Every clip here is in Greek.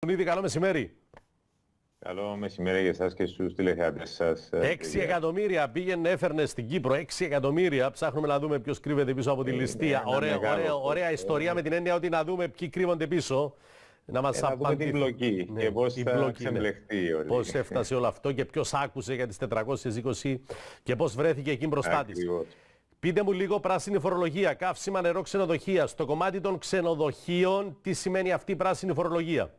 Ρουσουνίδη, καλό μεσημέρι. Καλό μεσημέρι για εσάς και στους τηλεθεατές σας. 6 εκατομμύρια πήγαινε, έφερνε στην Κύπρο. 6 εκατομμύρια. Ψάχνουμε να δούμε ποιος κρύβεται πίσω από τη ληστεία. Ωραία ιστορία με την έννοια ότι να δούμε ποιοι κρύβονται πίσω. Να μας απαντήσει την μπλοκή και πώς θα ξεμπλεχτεί. Πώς έφτασε όλο αυτό και ποιος άκουσε για τις 420 και πώς βρέθηκε εκεί μπροστά της. Πείτε μου λίγο πράσινη φορολογία, καύσιμα, νερό, ξενοδοχεία. Στο κομμάτι των ξενοδοχείων, τι σημαίνει αυτή η πράσινη φορολογία?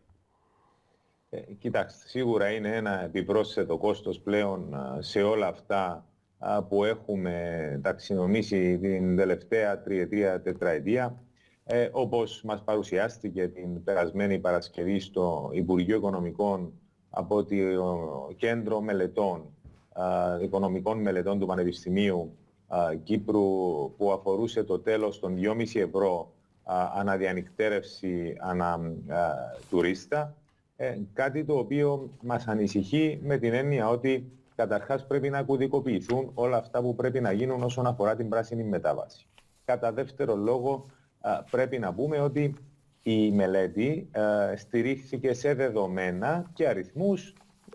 Κοιτάξτε, σίγουρα είναι ένα επιπρόσθετο κόστος πλέον σε όλα αυτά που έχουμε ταξινομήσει την τελευταία τριετία, τετραετία. Όπως μας παρουσιάστηκε την περασμένη Παρασκευή στο Υπουργείο Οικονομικών από το Κέντρο Μελετών, Οικονομικών Μελετών του Πανεπιστημίου Κύπρου, που αφορούσε το τέλος των 2,5 ευρώ αναδιανυκτέρευση ανά τουρίστα. Κάτι το οποίο μας ανησυχεί με την έννοια ότι καταρχάς πρέπει να κωδικοποιηθούν όλα αυτά που πρέπει να γίνουν όσον αφορά την πράσινη μετάβαση. Κατά δεύτερο λόγο, πρέπει να πούμε ότι η μελέτη στηρίχθηκε σε δεδομένα και αριθμούς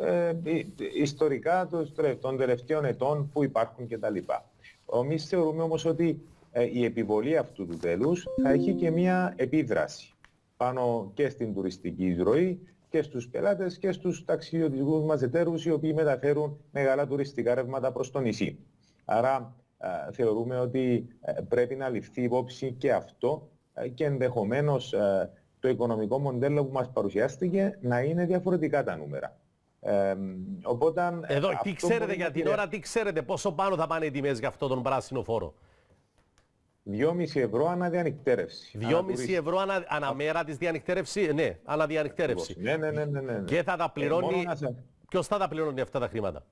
ιστορικά των τελευταίων ετών που υπάρχουν κτλ. Εμείς θεωρούμε όμως ότι η επιβολή αυτού του τέλους θα έχει και μία επίδραση πάνω και στην τουριστική εισρωή και στους πελάτες και στους ταξιδιωτικούς μας εταίρους, οι οποίοι μεταφέρουν μεγάλα τουριστικά ρεύματα προς το νησί. Άρα θεωρούμε ότι πρέπει να ληφθεί υπόψη και αυτό και ενδεχομένως το οικονομικό μοντέλο που μας παρουσιάστηκε να είναι διαφορετικά τα νούμερα. Οπότε, εδώ, τι ξέρετε για την ώρα, τι ξέρετε, πόσο πάνω θα πάνε οι τιμές για αυτόν τον πράσινο φόρο? 2,5 ευρώ αναδιανυκτέρευση. 2,5 ευρώ αναμέρα της διανυκτέρευση, ναι, αναδιανυκτέρευση. Ναι. Και θα τα πληρώνει, ποιος θα τα πληρώνει αυτά τα χρήματα?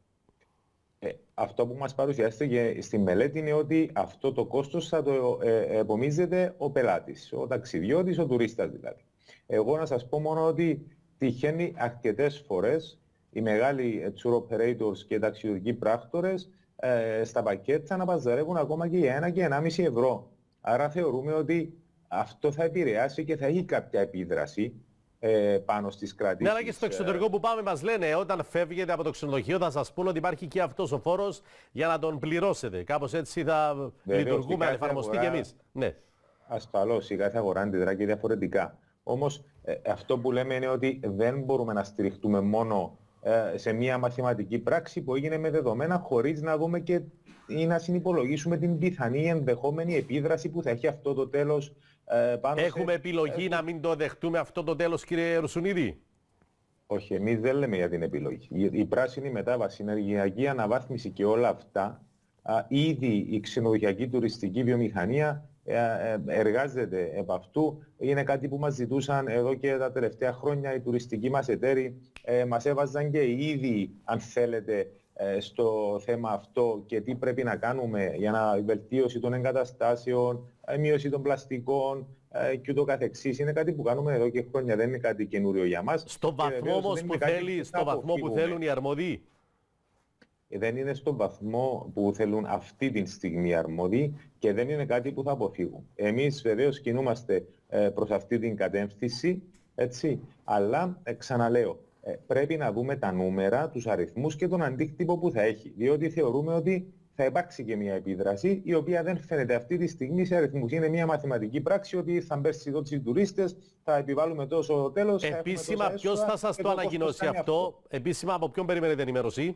Αυτό που μας παρουσιάστηκε στη μελέτη είναι ότι αυτό το κόστος θα το επομίζεται ο πελάτης, ο ταξιδιώτης, ο τουρίστας δηλαδή. Εγώ να σας πω μόνο ότι τυχαίνει αρκετές φορές οι μεγάλοι tour operators και ταξιδιωτικοί πράκτορες στα πακέτα να παζαρεύουν ακόμα και για 1 και 1,5 ευρώ. Άρα θεωρούμε ότι αυτό θα επηρεάσει και θα έχει κάποια επίδραση πάνω στις κρατήσεις. Ναι, αλλά και στο εξωτερικό που πάμε μας λένε όταν φεύγετε από το ξενοδοχείο θα σας πούνε ότι υπάρχει και αυτός ο φόρος για να τον πληρώσετε. Κάπως έτσι θα λειτουργούμε αν εφαρμοστεί και εμείς. Ναι. Ασφαλώς, η κάθε αγορά αντιδρά και διαφορετικά. Όμως αυτό που λέμε είναι ότι δεν μπορούμε να στηριχτούμε μόνο σε μια μαθηματική πράξη που έγινε με δεδομένα χωρίς να δούμε και ή να συνυπολογίσουμε την πιθανή ενδεχόμενη επίδραση που θα έχει αυτό το τέλος πάνω. Έχουμε επιλογή να μην το δεχτούμε αυτό το τέλος, κύριε Ρουσουνίδη? Όχι, εμείς δεν λέμε για την επιλογή. Η πράσινη μετάβαση, η ενεργειακή αναβάθμιση και όλα αυτά, ήδη η ξενοδοχειακή τουριστική βιομηχανία εργάζεται επ' αυτού. Είναι κάτι που μας ζητούσαν εδώ και τα τελευταία χρόνια οι τουριστικοί μας εταίροι. Μας έβαζαν και ήδη, αν θέλετε, στο θέμα αυτό και τι πρέπει να κάνουμε για να βελτίωση των εγκαταστάσεων, μείωση των πλαστικών και ούτω καθεξής. Είναι κάτι που κάνουμε εδώ και χρόνια, δεν είναι κάτι καινούριο για μας. Στο βαθμό όμως που θέλουν οι αρμόδιοι. Δεν είναι στον βαθμό που θέλουν αυτή τη στιγμή οι αρμόδιοι και δεν είναι κάτι που θα αποφύγουν. Εμείς βεβαίως κινούμαστε προς αυτή την κατεύθυνση, έτσι, αλλά ξαναλέω, πρέπει να δούμε τα νούμερα, τους αριθμούς και τον αντίκτυπο που θα έχει. Διότι θεωρούμε ότι θα υπάρξει και μια επίδραση η οποία δεν φαίνεται αυτή τη στιγμή σε αριθμούς. Είναι μια μαθηματική πράξη ότι θα μπέρσει εδώ τους τουρίστες, θα επιβάλλουμε τόσο τέλος. Επίσημα, ποιος θα σας το ανακοινώσει αυτό? Επίσημα, από ποιον περιμένετε ενημέρωση?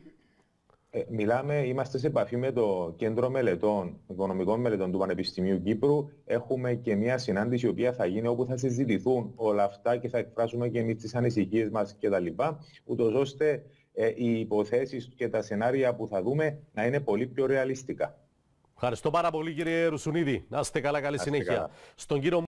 Είμαστε σε επαφή με το Κέντρο Μελετών, Οικονομικών Μελετών του Πανεπιστημίου Κύπρου. Έχουμε και μια συνάντηση η οποία θα γίνει όπου θα συζητηθούν όλα αυτά και θα εκφράσουμε και εμείς τις ανησυχίες μας κτλ. Ούτως ώστε οι υποθέσεις και τα σενάρια που θα δούμε να είναι πολύ πιο ρεαλιστικά. Ευχαριστώ πάρα πολύ, κύριε Ρουσουνίδη. Να είστε καλά, καλή συνέχεια. Στον κύριο